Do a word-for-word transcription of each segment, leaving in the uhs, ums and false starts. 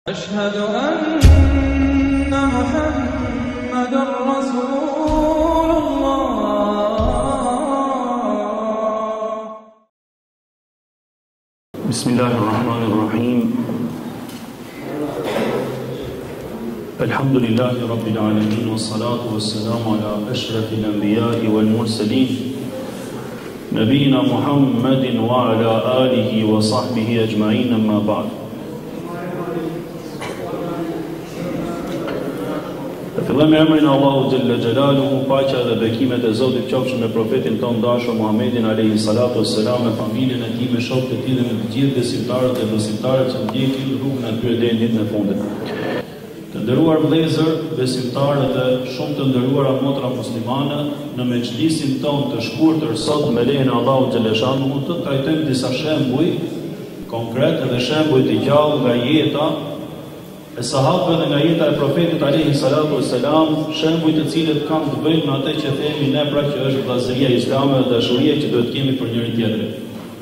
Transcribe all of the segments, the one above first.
أشهد أن محمدًا رسول الله. بسم الله الرحمن الرحيم. الحمد لله رب العالمين والصلاة والسلام على أشرف الأنبياء والمرسلين نبينا محمد وعلى آله وصحبه أجمعين أما بعد. Fillojmë me emrin e Allahut Xhella Xhelaluhu, paqja dhe bekimet e Zotit qofshin me profetin ton dashur Muhammedin alayhi salatu wassalam, me familjen e tij, me shokët e tij dhe me të gjithë besimtarët dhe besimtarët që ndjekin rrugën e tyre deri në ditën e fundit. Të nderuar vëllezër, besimtarë dhe shumë të nderuara motra muslimane, në mexhlisin ton të shkurtër sot me lejen e Allahut Xhella Xhelaluhu të trajtojmë disa shembuj konkret dhe shembuj të gjallë nga jeta e sahabëve dhe nga jeta e profetit alayhi salatu wassalam, shembuj të cilët kanë të bëjnë me atë që themi ne pra që është vllazëria islame dhe dashuria që duhet kemi për njëri tjetrin.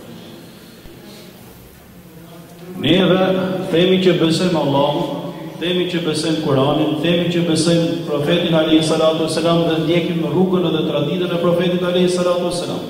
Neve themi që besojmë Allahun, themi që besojmë Kur'anin, themi që besojmë profetin alayhi salatu wassalam dhe ndjekim rrugën dhe traditën e profetit alayhi salatu wassalam.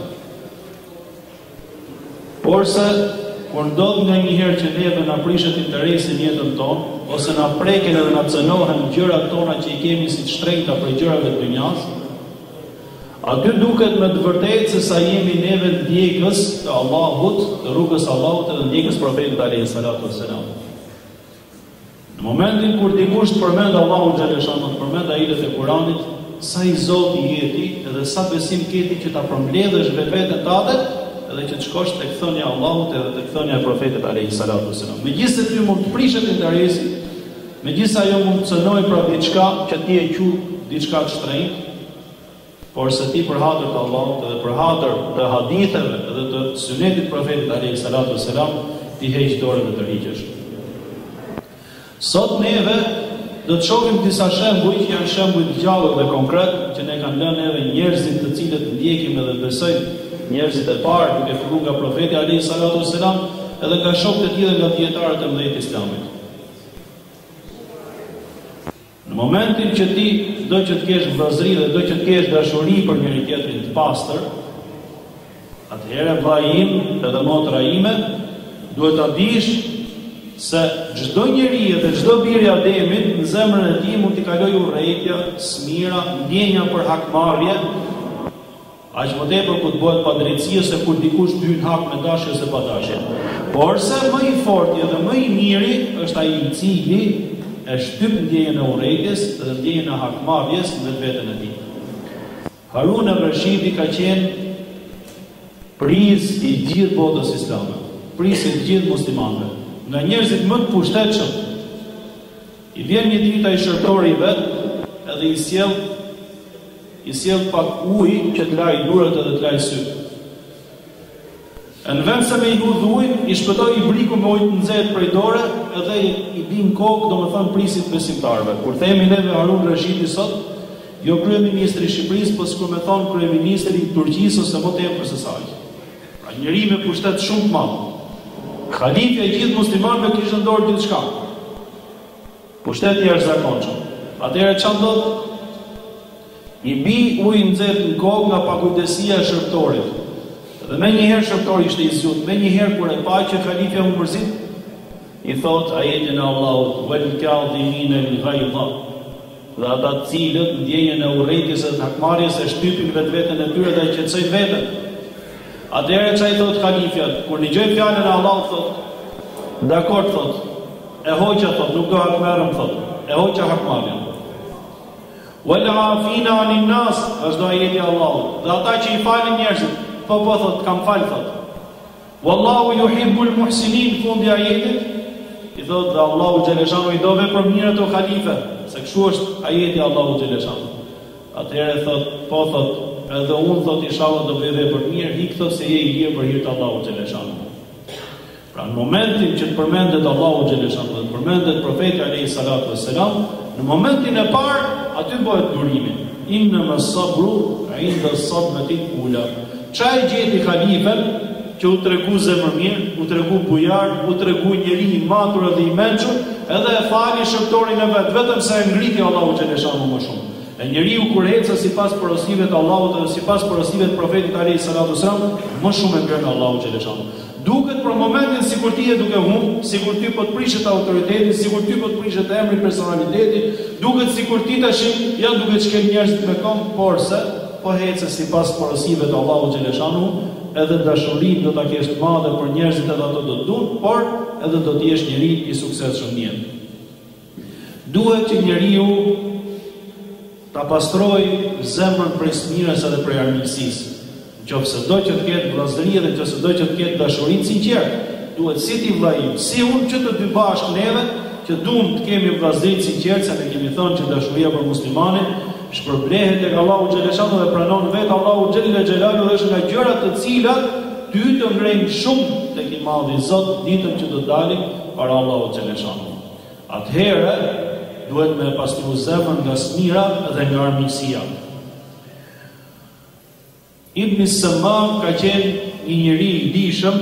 Por se kur ndodh nga një herë që neve na prishet interesi në jetën tonë, ose na preken edhe na cënohen gjërat tona që i kemi si të shtrenjta për gjërave të dunjas, aty duket me të vërtetë se sa jemi neve ndjekës të Allahut, të rrugës së Allahut dhe ndjekës profetit alayhi salatu wassalam. Në momentin kur dikush të përmend Allahun xhallahu xhallahu, të përmend ajetet e Kuranit, sa i Zoti jeti edhe sa besim keti që ta përmbledhësh vetën tënde, edhe që të shkosh tek thënia e Allahut edhe tek thënia e profetit alayhi salatu wassalam. Megjithëse ty mund të prishet interesi, megjithëse ajo mund të cënojë për diçka që ti e quh diçka të shtrenjtë, por se ti për hatër të Allahut edhe për hatër të haditheve edhe të sunetit të profetit alayhi salatu wassalam, ti heq dorën dhe të rriqesh. Sot neve do të shohim disa shembuj që janë shembuj të gjallë dhe konkret që ne kanë lënë edhe njerëzit të cilët ndjekim edhe besojmë, njerëzit e parë duke filluar nga profeti alayhi salatu wassalam edhe nga shokët e tij dhe nga dietarët e mëdhenj të Islamit. Në momentin që ti do që të kesh vëllazëri dhe do që të kesh dashuri për njëri tjetrin të pastër, atëherë vllai im edhe motra ime duhet ta dish se çdo njeri dhe çdo bir i Ademit në zemrën e tij mund t'i kalojë urrëtia, smira, ndjenja për hakmarrje, aq më tepër kur të bëhet padrejtësia se kur dikush të hyn hak me dashje ose pa dashje. Por se më i forti dhe më i miri është ai i cili e shtyp ndjenjën e urrëties dhe ndjenjën e hakmarrjes në veten e tij. Harun al-Rashidi ka qenë pris i gjithë botës islame, pris i gjithë muslimanëve. Nga njerëzit më të pushtetshëm, i vjen një ditë ai shërtori i vet, edhe i sjell i sjell pak ujë që të lajë durat edhe të lajë syt. Në vend se me i hudh ujë, i shpëtoi ibriku me ujë të nxehtë prej dore, edhe i bin kokë, domethënë prisit besimtarëve. Kur themi neve Harun Rashidi sot, jo kryeministri i Shqipërisë, por sikur me thon kryeministri i Turqisë ose më tepër se saq. Pra njëri me pushtet shumë të madh. Halifja i gjithë muslimanëve kishte në dorë diçka. Pushteti i jashtëzakonshëm. Atëherë çfarë ndodh? I bi ujë nxehtë në kokë nga pakujdesia e shërptorit. Dhe me njëherë shërptori ishte i zgjut, me njëherë kur e pa që halifja u mërzit, i thot ajetin e Allahut, wal kadhimina al-ghayza. Dhe ata të cilët ndjenjën e urrëties së hakmarrjes e shtypin vetveten e tyre dhe e qetësojnë veten. Atëherë çai thot halifja, kur dëgjoi fjalën e Allahut thot, dakor thot, e hoqja thot, nuk do hakmarrëm thot, e hoqja hakmarrjen. Wal afina anin nas, është ajeti i Allahut. Dhe ata që i falin njerëzit, po po thot, kam fal thot. Wallahu yuhibbul muhsinin, fundi ajetit, i thot dhe Allahu xhaleshanu i do vepër mirë ato halife, se kështu është ajeti i Allahu xhaleshanu. Atëherë thot, po thot, edhe unë thot inshallah do bëj vepër mirë, ik thot se je i lirë për hir të Allahut xhaleshanu. Pra në momentin që të përmendet Allahu xhaleshanu, të përmendet profeti alayhi salatu wassalam, në momentin e parë aty bëhet durimi. Inna mas-sabru 'inda as-sadmati al-ula. Çaj gjeti halifen që u tregu zemër mirë, u tregu bujar, u tregu njeri i matur edhe i mençur, edhe e fali shërtorin e vet, vetëm se e ngriti Allahu xhaleshanu më shumë. E njeriu kur ecë sipas porosive të Allahut dhe sipas porosive të profetit alayhi salatu wasalam, më shumë e ngren Allahu xhaleshanu. Duket për momentin sikur ti e duke humb, sikur ti po të prishet autoritetin, sikur ti po të prishet emri, personaliteti, duket sikur ti tash janë duke shkel njerëzit me këmbë, por se po hecë sipas porosive të Allahut xhaleshanu, edhe dashurinë do ta kesh të madhe për njerëzit edhe ato do të duan, por edhe do të jesh njeri i suksesshëm në jetë. Duhet që njeriu ta pastrojë zemrën prej smirës edhe prej armiqësisë. Nëse do që të ketë vllazëri dhe nëse do që të ketë dashuri të sinqertë, duhet si ti vllai, si unë që të dy bashkë neve, që duam të kemi vllazëri të sinqertë, se ne kemi thënë që dashuria për muslimanin shpërblehet tek Allahu xhaleshanu dhe pranon vetë Allahu xhelle xhelalu dhe është nga gjërat të cilat ty të ngrejnë shumë tek i madhi Zot ditën që do dalim para Allahu xhaleshanu. Atëherë duhet me pastru zemrën nga smira dhe nga armiqësia. Ibn Samman ka qenë një njeri i dijshëm,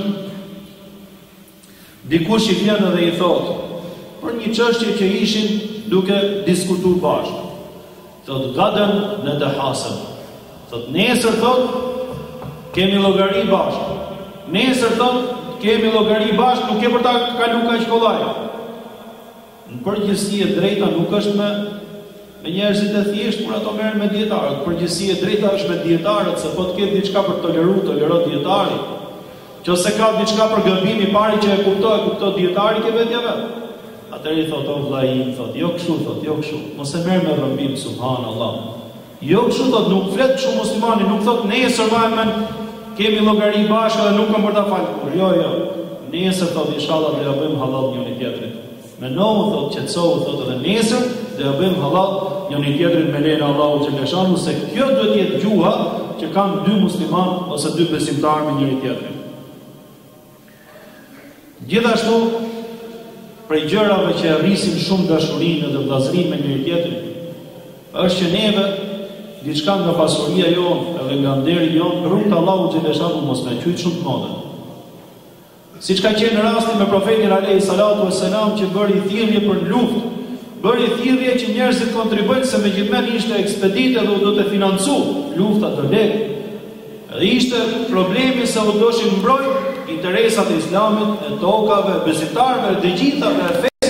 dikush i vjen dhe i thotë për një çështje që ishin duke diskutuar bashkë. Thot gadën në të hasëm. Thot nesër thot kemi llogari bashkë. Nesër thot kemi llogari bashkë, nuk ke për ta kalu kaq kollaj. Në përgjithësi e drejta nuk është me me njerëzit e thjesht, kur ato merren me dietarët. Përgjithësi e drejta është me dietarët, se po të ketë diçka për toleruar, tolero dietari. Nëse ka diçka për gabim i pari që e kuptoj, e kuptoj dietari ke vetja vet. Atëri thot, o vllai im, thot, jo kështu, thot, jo kështu. Mos e merr me rrëmbim, subhanallahu. Jo kështu thot, nuk flet kështu muslimani, nuk thot nesër vajmen kemi llogari bashkë dhe nuk kam për ta falur. Jo, jo. Nesër thot inshallah do ja bëjmë halal njëri tjetrit. Menohu thot qetësohu thot edhe nesër do ja bëjmë halal njëri tjetrit me lejen e Allahut xhaleshanu, se kjo duhet të jetë gjuha që kanë dy musliman ose dy besimtarë me njëri tjetrin. Gjithashtu prej gjërave që rrisin shumë dashurinë dhe vllazërinë me njëri tjetrin, është që neve diçka nga pasuria jonë edhe nga nderi jonë rrugë të Allahut xhaleshanu mos na qujt shumë të madhe. Siç ka qenë rasti me profetin alayhi salatu wassalam që bëri thirrje për luftë, bëri thirrje që njerëzit kontribuojnë se megjithëse ishte ekspeditë dhe u do të financu lufta të lehtë. Dhe ishte problemi se u doshin mbrojt interesat e Islamit, e tokave, besimtarëve, të gjithave e fesë.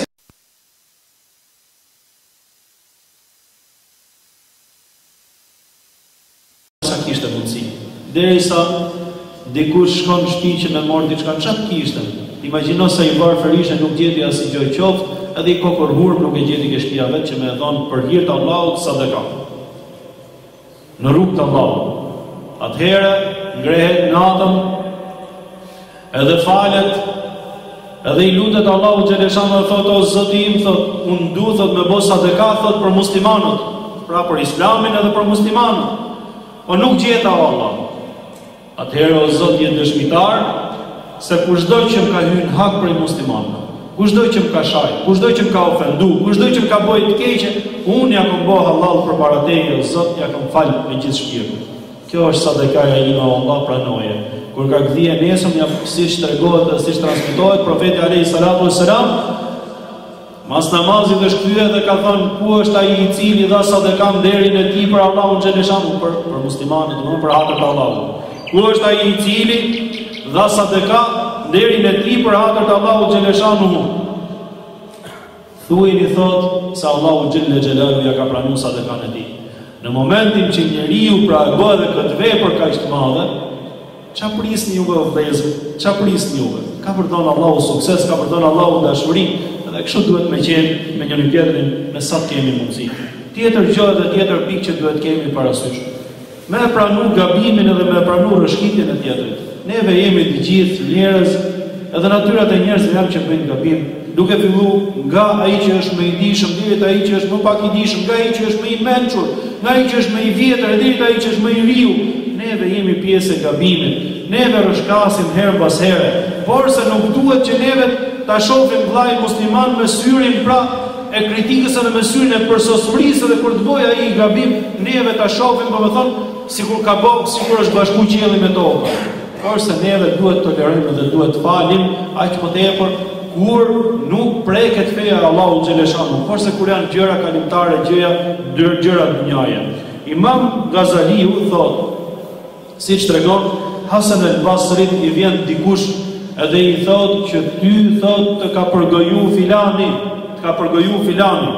Sa kishte mundësi. Derisa dikush shkon në shtëpi që më mor diçka, çfarë kishte? Imagjino se i var ferishe nuk gjeti asnjë gjë qoftë, edhe i kokor hurm nuk e gjeti ke shtëpia vet që më e dhon për hir të Allahut sadaka. Në rrugt të Allahut. Atëherë ngrehet natën, edhe falet, edhe i lutet Allahu xhaleshanu dhe thot, o Zoti im, thot, unë du thot me bë sadaka thot për muslimanët, pra për Islamin edhe për muslimanët. Po nuk gjeta o Allah. Atëherë o Zot je dëshmitar se kushdo që më ka hyrë hak për muslimanëve, kushdo që më ka shajt, kushdo që më ka ofendu, kushdo që më ka bëjë të keqe, unë ja kam bëu halal përpara teje, o Zot, ja kam fal me gjithë shpirtin. Kjo është sadakaja ime, o Allah, pranoje. Kur ka kthie nesëm, ja siç tregohet dhe siç transmetohet, profeti alayhi salatu wassalam, mas namazit është kthyer dhe ka thënë, ku është ai i cili dha sadakam derin e tij për Allahun xhaleshanu, për për muslimanët, do për hatër të Allahut. Ku është ai i cili dha sadaka derin e tij për hatër të Allahut xhaleshanu? Thuajini thot se Allahu xhelle xhelalu ja ka pranuar sadakan e tij. Në momentin që njeriu pra e bë edhe këtë vepër kaq të madhe, ç'a prisni juve vëllezër? Ç'a prisni juve? Ka për dhënë Allahu sukses, ka për dhënë Allahu dashuri, dhe kështu duhet me qenë me njëri tjetrin me sa të kemi mundësi. Tjetër gjë dhe tjetër pikë që duhet kemi parasysh. Me e pranu gabimin edhe me e pranu rëshkitjen e tjetrit. Neve jemi të gjithë njerëz, edhe natyrat e njerëzve janë që bëjnë gabim, duke fillu nga ai që është më i dijshëm deri te ai që është më pak i dijshëm, nga ai që është më i mençur, nga ai që është më i vjetër deri te ai që është më i riu. Neve jemi pjesë e gabimit. Neve rëshkasim herë pas here, por se nuk duhet që neve ta shohim vllai musliman me syrin pra e kritikës edhe me syrin e përsosmërisë dhe kur të bëjë ai gabim, neve ta shohim, domethënë, sikur ka bë, sikur është bashku qielli me tokën. forse neve duhet të tolerojmë dhe duhet të falim, aq më tepër kur nuk preket feja e Allahut xhaleshanu, forse kur janë gjëra kalimtare, gjëra gjëra dunjaje. Imam Ghazaliu thot, siç tregon Hasan al-Basrit, i vjen dikush edhe i thot që ty thot të ka përgoju filani, të ka përgoju filani.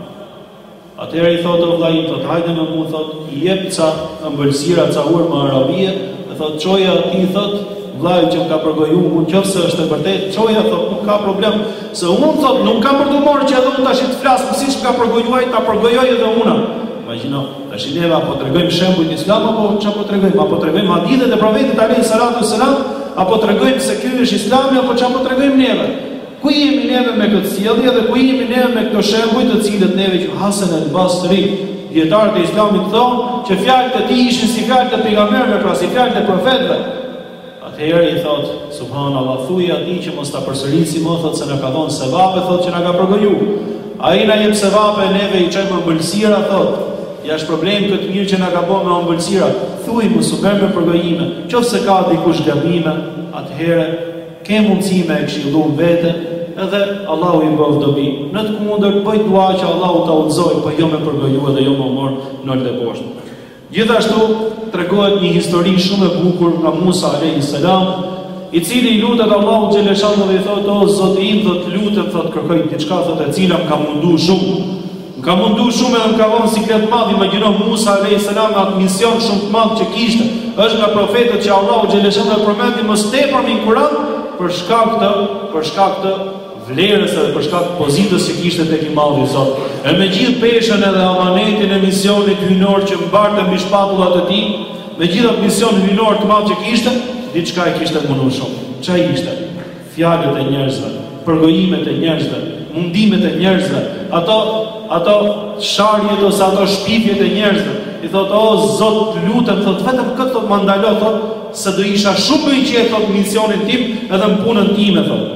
Atëherë i thot o vllai, thot hajde me mua, thot i jep ca ëmbëlsira, ca hurmë arabie, dhe thot çoja atij, thot vllai që më ka përgoju, unë nëse është e vërtetë, çoja thot nuk ka problem, se unë thot nuk kam për të marrë që edhe unë tash të flas, po siç më ka përgojuar, ta përgojoj edhe unë. Imagjino, tash neva apo tregojmë shembull islam apo çfarë tregojmë, apo tregojmë hadithet e profetit alayhi salatu wasalam, apo tregojmë se ky është islami apo çfarë tregojmë neve. Ku jemi neve me këtë sjellje dhe ku jemi neve me këto shembuj të cilët neve që Hasan al-Basri, dietarët e islamit thonë që fjalët e tij ishin si fjalët e pejgamberëve, pra si fjalët e profetëve. Atëherë i thot, subhanallahu, thuaj atij që mos ta përsërisi më, thot se na ka dhënë sevape, thot që na ka përgoju. Ai na jep sevape, neve i çojmë ëmbëlsira, thot. Ja është problem këtë mirë që na ka bën me ëmbëlsira. Thuaj mos u bën me përgojime. Nëse ka dikush gabime, atëherë ke mundësi me e këshilluar vete, edhe Allahu i bëv dobi. Në të kundërt bëj dua që Allahu ta udhëzoj, po jo me përgoju dhe jo me mor në lë poshtë. Gjithashtu tregohet një histori shumë e bukur nga Musa alayhi salam, i cili i lutet Allahu xhaleshanu dhe i thotë o Zoti im, thot lutem, thot kërkoj diçka, thot e cila më ka munduar shumë. Më ka munduar shumë edhe më ka vënë siklet madh. Imagjino Musa alayhi salam atë mision shumë të madh që kishte. Është nga profetët që Allahu xhaleshanu e përmendi më tepër në Kur'an për shkak të për shkak të vlerës dhe për shkak të pozitës që kishte tek i Madhi Zot. E me gjithë peshën edhe amanetin e misionit hynor që mbarte mbi shpatullat e tij, me gjithë atë mision hynor të madh që kishte, diçka e kishte munduar shumë. Çfarë ishte? Fjalët e njerëzve, përgojimet e njerëzve, mundimet e njerëzve, ato ato sharjet ose ato shpifjet e njerëzve. I thot o Zot, lutem, thot vetëm këtë thot më ndalo, thot se do isha shumë më i qetë thot misionin tim edhe në punën time, thot.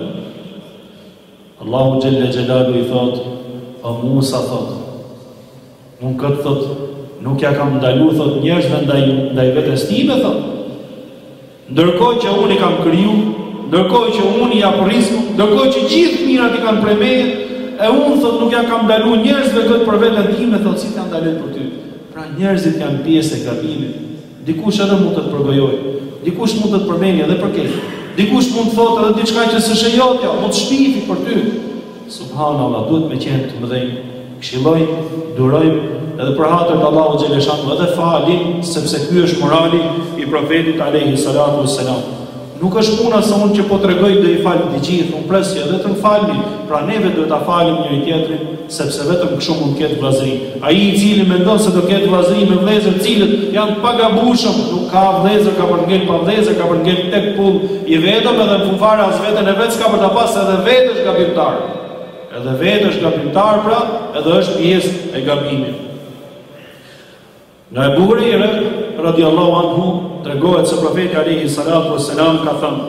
Allahu xhelle xhelalu i thot, o Musa, thot, unë këtë thot nuk ja kam ndalu, thot njerëzve ndaj ndaj vetes time, thot. Ndërkohë që unë i kam kriju, ndërkohë që unë i jap rrezik, ndërkohë që gjithë mirat i kanë prej meje, e unë thot nuk ja kam ndalu njerëzve këtë për veten time, thot si ta ndaloj për ty. Pra njerëzit janë pjesë e gabimit. Dikush edhe mund të të përgojojë, dikush mund të të përmendë edhe për këtë. Dikush mund të thotë edhe diçka që s'është e jotja, mund të shpifi për ty. Subhanallahu, duhet me qenë të mëdhenj. Këshillojmë, durojmë edhe për hatër të Allahu xhaleshanu edhe falim, sepse ky është morali i profetit alayhi salatu wassalam. Nuk është puna se unë që po tregoj do i fal të gjithë, unë pres që vetëm falni, pra neve duhet ta falim njëri tjetrin, sepse vetëm kështu mund të ketë vllazëri. Ai i cili mendon se do ketë vllazëri me vëllezër të cilët janë të pagabushëm, nuk ka vëllezër, ka për ngel pa vëllezër, ka për ngel tek pull i vetëm, edhe në fare as veten e vet s'ka për ta pas, edhe vetë është gabimtar. Edhe vetë është gabimtar, pra, edhe është pjesë e gabimit. Nga Ebu Hurajra radiallahu anhu tregohet se profeti alayhi salatu wassalam ka thënë: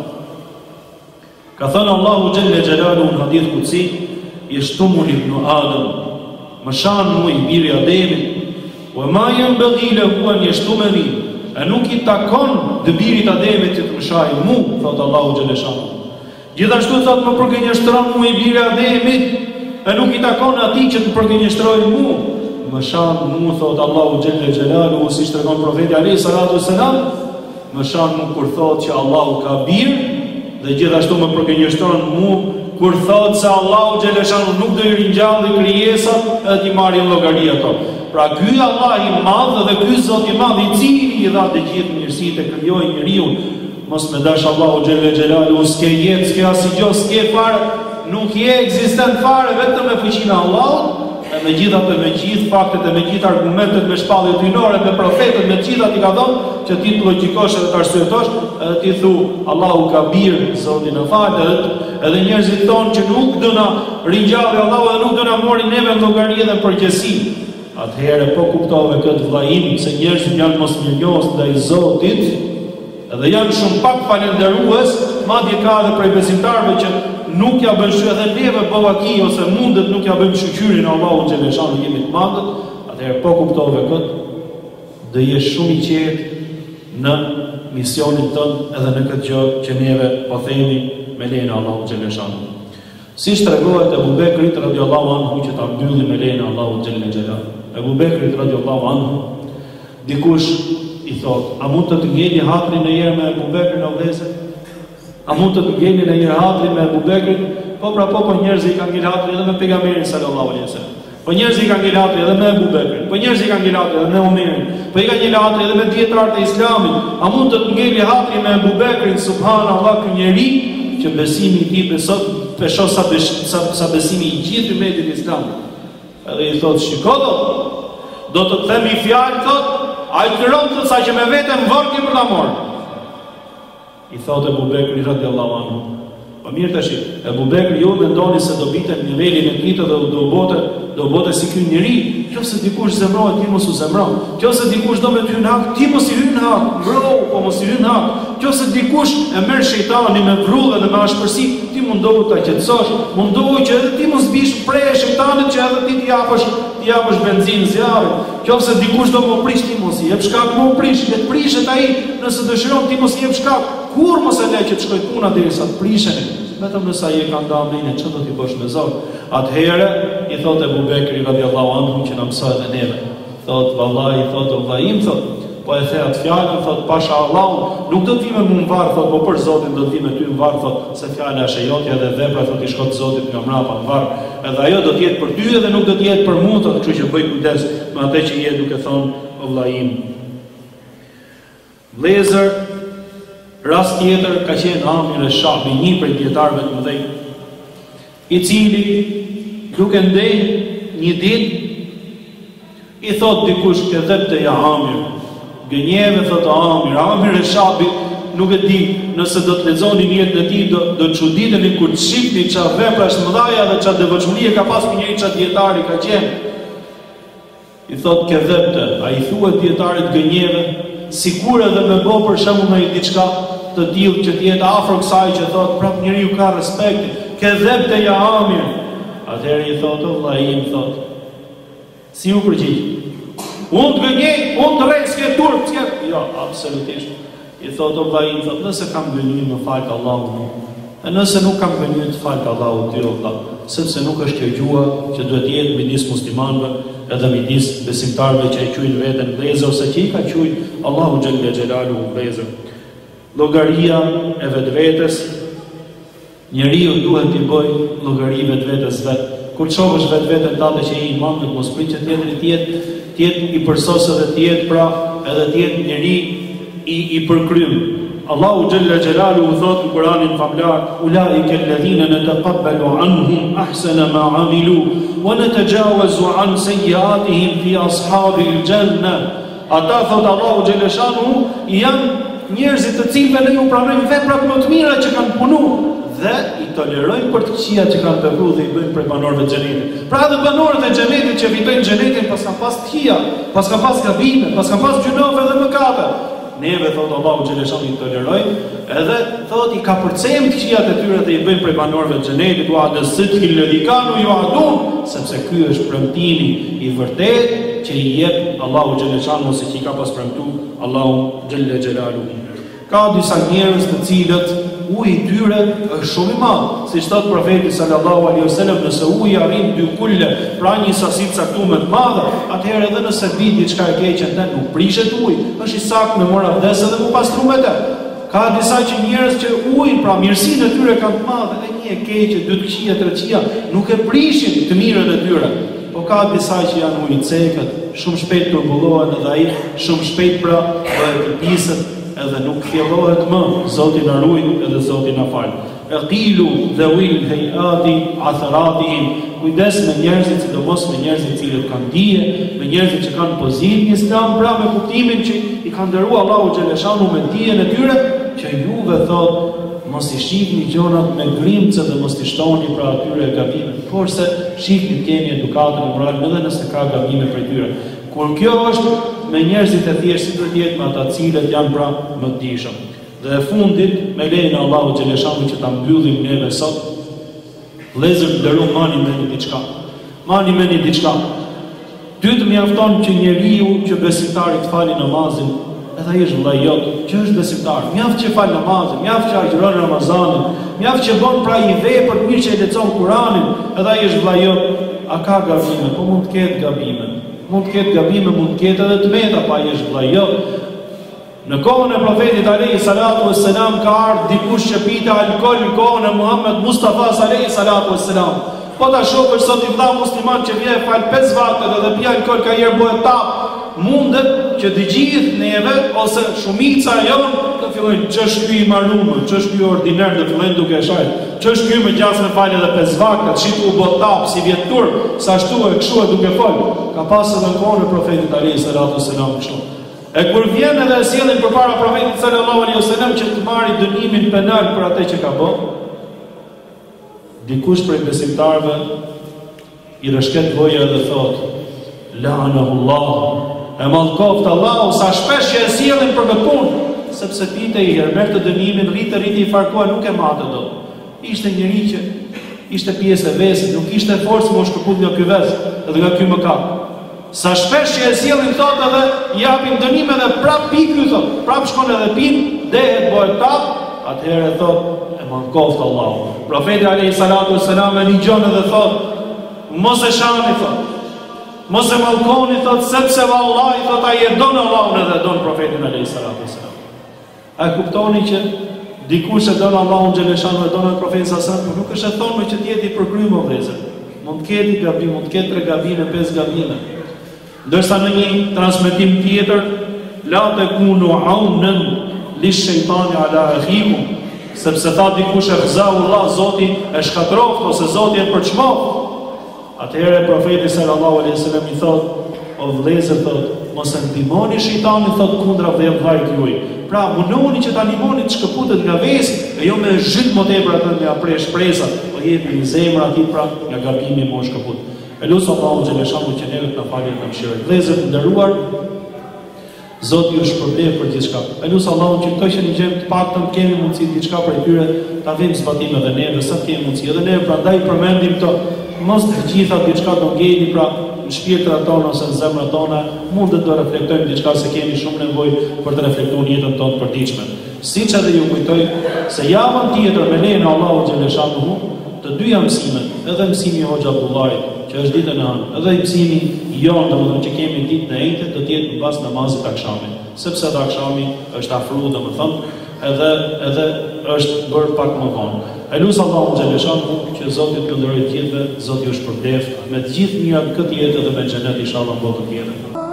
Ka thënë Allahu xhelle xhelalu në hadith kutsi, yashtumun ibn Adam, më shan mu i biri Ademit, wa ma yanbaghi lahu an yashtumani, a nuk i takon dëbirit Ademit që të më shajë mu, thot Allahu xhelle xhelalu. Gjithashtu thot më përgënjeshtron mu i biri Ademit, a nuk i takon atij që të përgënjeshtrojë mu. Më shan mu, thot Allahu xhelle xhelalu, si tregon profeti alayhi salatu wassalam, më shan mu kur thot që Allahu ka bir, dhe gjithashtu më përgënjeshtron mu kur thot se Allahu xhelle xhelalu nuk do i ringjallë krijesat edhe t'i marrë llogari ato. Pra ky Allah i madh dhe ky Zot i madh i cili i dha të gjithë mirësitë e krijoi njeriu, mos me dash Allahu xhelle xhelalu s'ke jetë, s'ke asgjë, s'ke fare, nuk je ekzistent fare, vetëm me fuqinë e Allahut. E me gjitha të me gjithë faktet e me gjithë argumentet me shpallje hynore me profetët me gjitha ti ka thonë që ti të logjikosh edhe të arsyetosh edhe ti thu Allahu ka bir, Zoti na fal, edhe, edhe njerëzit thonë që nuk do na ringjalli Allahu dhe nuk do na mori neve llogari dhe përgjegjësi. Atëherë po kuptove këtë vllajim se njerëzit janë mosmirnjohës ndaj Zotit, edhe janë shumë pak falënderues, madje ka edhe prej besimtarëve që nuk ja bën shë edhe neve ballaki ose mundet nuk ja bëjmë shqyrin Allahu xhelle xhelalu jemi të madhët. Atëherë po kuptove këtë, do jesh shumë i qetë në misionin tënd edhe në këtë gjë që neve po themi me lejen e Allahut xhaleshanu. Siç tregohet Ebu Bekrit radiallahu anhu që ta mbylli me lejen e Allahut xhelle xhelal. Ebu Bekrit radiallahu anhu, dikush i thot, a mund të të ngeli hatrin në herë me Ebu Bekrin o vëllezër? A mund të të ngeli në herë hatrin me Ebu Bekrin? Po pra po, po njerëzit kanë ngel hatrin edhe me pejgamberin sallallahu alaihi wasallam. Po njerëzit kanë ngel hatrin edhe me Ebu Bekrin. Po njerëzit kanë ngel hatrin edhe me Omerin. Po i kanë ngel hatrin edhe me dietarët e Islamit. A mund të të ngeli hatrin me Ebu Bekrin? Subhanallahu, ky njeri që besimi i tij besot peshon sa, sa, sa besimi i gjithë umetit islamit. Edhe i thot, shikodo, do të të themi fjalë, thot, a i të rëmë të sa që me vete më vërki për ta morë. I thot Ebu Bekri radiallahu anhu. Po mirë të shi, Ebu Bekri ju mendoni se do bite në nivelin e kitë dhe do bote, do bote si ky njeri, kjo se dikush zemrohet, ti mos u zemroh. Kjo se dikush do me ty në hak, ti mos i hyn në hak, bro, po mos i hyn në hak. Kjo se dikush e merr shejtani me vrullë dhe me ashpërsi, ti mundohu ta qetësosh, mundohu që edhe ti mos bish prej shejtanit që edhe ti t'i japësh, t'i japësh benzinë zjarrit. Kjo se dikush do më prish, ti mos i jep shkak, më prish, le të prishet ai, nëse dëshiron ti mos i jep shkak. Kur mos e le që të shkoj puna derisa të prisheni, vetëm nëse ai e ka ndamën, çfarë do t'i bësh me Zot? Atëherë i thotë Ebu Bekri radiallahu anhu që na mësoi edhe neve. Thot vallahi, thot vllajim, thot, po e the atë fjalën, thot pasha Allahut, nuk do të vime më mbar, thot, po për Zotin do të vime ty mbar, thot, se fjala është e jotja dhe vepra thot i shkon Zotit nga mbrapa mbar. Edhe ajo do të jetë për ty edhe nuk do të jetë për mua, thot, kështu që bëj kujdes me atë që je duke thonë o vllajim. Vlezër, rast tjetër ka qenë Amir al-Shabi, një prej dietarëve të mëdhenj, i cili duke ndenj një ditë i thot dikush ke dhepte ja Amir, gënjeve thot Amir, Amir al-Shabi nuk e di nëse do të lexoni jetën e tij do do të çuditeni kur të shihni çfarë vepra është mëdhaja dhe çfarë devotshmërie ka pasur njëri çfarë dietari ka qenë. I thot ke dhepte, ai thuhet dietarit gënjeve, sikur edhe me bë për shembull në diçka të tillë që të jetë afër kësaj që thot prap njeriu ka respekt, ke dhepte ja Amir. Atëherë i thot o vllajim, thot, si u përgjigj? Unë të gënjej, unë të rejtë, s'ke turp, s'ke... Jo, absolutisht. I thot o vllajim, thot, nëse kam gënjej më falë Allahu, e nëse nuk kam gënjej të falë Allahu ty o vlla, sepse nuk është kjo gjua që duhet jetë midis muslimanëve edhe midis besimtarëve që e quajnë veten vëllezër ose që i ka quajtur Allahu xhelle xhelaluhu vëllezër. Llogaria e vetvetes, njeriu duhet t'i bëj llogari vetvetes vet. Kur çovesh vetveten tande që je i mangut, mos prit që tjetri të jetë të jetë i përsosur dhe të jetë pra edhe të jetë njeri i i përkryer. Allahu xhelle xhelaluhu thot në Kur'anin famlar, ulaika alladhina nataqabbalu anhum ahsana ma amilu wa natajawazu an sayyi'atihim fi ashabil janna. Ata thot Allahu xhelle xhelaluhu janë njerëzit të cilëve ne ju pranojmë veprat më të mira që kanë punuar dhe i tolerojmë për të këqija që kanë vepruar dhe i bëjmë prej banorëve të xhenetit. Pra edhe banorët e xhenetit që fitojnë xhenetin pas kanë pas të këqija, pas kanë pas gabime, pas kanë pas gjunofe dhe mëkate. Neve thot Allahu xhaleshan i tolerojmë, edhe thot i ka përcejmë të këqijat e tyre dhe i bëjmë prej banorëve të xhenetit, wa adsit alladhi kanu yu'adun, sepse ky është premtimi i vërtetë që i jep Allahu xhaleshan ose që i ka pas premtuar Allahu xhelle xhelaluhu. Ka disa njerëz të cilët uji i tyre është shumë i madh, siç thot profeti sallallahu alaihi wasallam, nëse uji arrin dy kulle, pra një sasi të caktuar të madhe, atëherë edhe nëse vi diçka e keqe ndër nuk prishet uji, është i saktë me mora vdes edhe mu pastruar me të. Ka disa që njerëz që ujin, pra mirësinë e tyre kanë të madhe, dhe një e keqe, dy të këqija, tre të këqija, nuk e prishin të mirën e tyre. Po ka disa që janë ujë cekët, shumë shpejt turbullohen edhe ai, shumë shpejt pra bëhet i pisët, edhe nuk thjellohet më, Zoti na ruaj edhe Zoti na fal. Aqilu dhawil hayati atharatihim, kujdes me njerëzit, sidomos me njerëzit që cilët kanë dije, me njerëzit që kanë pozitë në Islam, pra me kuptimin që i ka dhëruar Allahu xhaleshanu me dijen e tyre, që juve thot mos i shihni gjonat me grimcë dhe mos i shtoni pra atyre gabime, porse shihni keni edukatën morale edhe nëse ka gabime prej tyre. Kur kjo është me njerëzit e thjeshtë, si duhet jetë me ata cilët janë pra më të dijshëm. Dhe e fundit, me lejen e Allahu xhaleshanu që ta mbyllim neve sot, vëllezër nderu mani me një diçka. Mani me një diçka. Ty të mjafton që njeriu që besimtari të fali namazin edhe ai është vllai jot, që është besimtar. Mjaft që fal namazin, mjaft që agjiron Ramazanin, mjaft që bën pra i vepër të mirë që i lexon Kur'anin, edhe ai është vllai jot. A ka gabime? Po mund të ketë gabime. Mund të ketë gabime, mund të ketë edhe të meta, pa ai është vllai jot. Në kohën e profetit alayhi salatu wassalam ka ardhur dikush që pite alkol në kohën e Muhammed Mustafa alayhi salatu wassalam. Po ta shohësh sot i vlla musliman që vjen fal pesë vakte dhe pi alkol ka herë bëhet tap, mundet që të gjithë neve ose shumica jon të fillojnë ç'është ky i marruar, ç'është ky ordiner, të fillojnë duke shajt. Ç'është ky me gjasë me falë edhe pesë vakte, shitu u bë tap si vjetur, sa ashtu e kështu e duke fal. Ka pasur edhe në kohën e profetit alayhi salatu wassalam kështu. E kur vjen edhe sjellin përpara profetit sallallahu alaihi wasallam që të marrë dënimin penal për atë që ka bërë, dikush prej besimtarëve i rëshket goja dhe thot: La'anahullah, e mallkoft Allahu, sa shpesh që e sjellin për këtë punë, sepse pite i merr të dënimin, rritë rritë i farkoa, nuk e matë dot. Ishte njëri që ishte pjesë e vesit, nuk ishte forcë më shkëput nga ky ves edhe nga ky mëkat. Sa shpesh që e sjellin thot edhe i japin dënime dhe prap pikë thot, prap shkon edhe pin, dehet bëhet tap, atëherë thot e mallkoft Allahu. Profeti alayhi salatu wassalam e ligjon edhe thot: mos e shani thot. Mos e mallkoni thot, sepse vallahi thot ai e don Allahun edhe don profetin alayhi salatu wassalam. A kuptoni që dikush e don Allahun xheleshanu e don profetin sallallahu alaihi wasallam, nuk është e thonë që të jeti përkryer më vëllezër. Mund të ketë gabim, mund të ketë tre gabime, pesë gabime. Ndërsa në një transmetim tjetër, la takunu aunan lish-shaytani ala akhikum, sepse tha dikush e gëzau Allah, Zoti e shkatroft ose Zoti e përçmoft. Atëherë profeti sallallahu alaihi wasallam i thot: o vëllezër thot, mos e ndihmoni shejtanin thot kundra vllajt juaj. Pra munoni që ta ndihmoni të shkëputet nga vesi, e jo me zhyt më tepër atë nga prej shpresa, po jepi në zemër atij pra nga gabimi më shkëput. Elusë Allahu xheleshanu që neve të na falë të mëshiroj. Vëllezër të nderuar, Zoti ju shpërblet për gjithçka. Elusë Allahu që këto që ne gjejmë të paktën kemi mundësi diçka prej tyre ta vëmë zbatim edhe neve, sa kemi mundësi. Edhe ne prandaj përmendim këto, mos të gjitha diçka do ngeli pra në shpirtrat tona ose në zemrat tona, mund të do reflektojmë diçka se kemi shumë nevojë për të reflektuar jetën tonë të përditshme. Siç edhe ju kujtoj se javën tjetër me lejen e Allahut xheleshanu, të dyja mësimet, edhe mësimi i Hoxha Abdullahit, që është ditë e hënë, edhe mësimi i jonë, domethënë që kemi ditë në ejtë, do të jetë në pas namazit akşamit, sepse edhe akşami është afruar, domethënë, edhe edhe është bërë pak më vonë. Elus Allahu xhaleshanu që Zoti t'ju nderojë të gjithëve, Zoti ju shpërbleft me të gjithë mirat këtë jetë dhe me xhenet inshallah në botën tjetër.